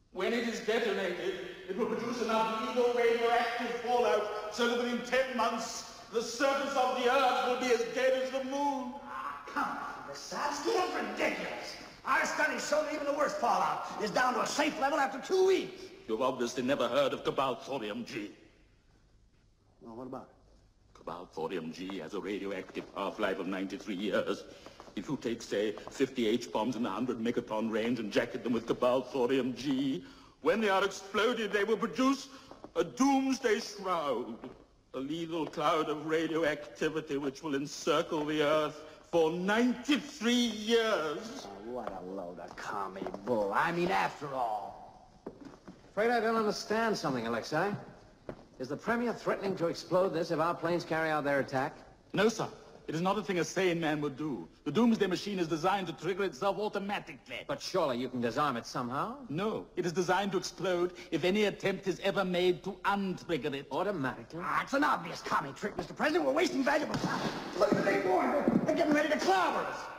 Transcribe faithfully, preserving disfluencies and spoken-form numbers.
When it is detonated, it will produce enough lethal radioactive fallout so that within ten months, the surface of the Earth will be as dead as the moon. Ah, come on, this sounds damn ridiculous. Our studies show that even the worst fallout is down to a safe level after two weeks. You've obviously never heard of cobalt thorium G. Well, what about it? Cobalt thorium G has a radioactive half-life of ninety-three years. If you take, say, fifty H-bombs in a one hundred megaton range and jacket them with cobalt thorium G, when they are exploded, they will produce a doomsday shroud, a lethal cloud of radioactivity which will encircle the Earth for ninety-three years. Oh, what a load of commie bull. I mean, after all. Afraid I don't understand something, Alexei. Is the Premier threatening to explode this if our planes carry out their attack? No, sir. It is not a thing a sane man would do. The doomsday machine is designed to trigger itself automatically. But surely you can disarm it somehow? No. It is designed to explode if any attempt is ever made to untrigger it. Automatically? Ah, it's an obvious commie trick, Mister President. We're wasting valuable time. Look at the big boy. They're getting ready to clobber us.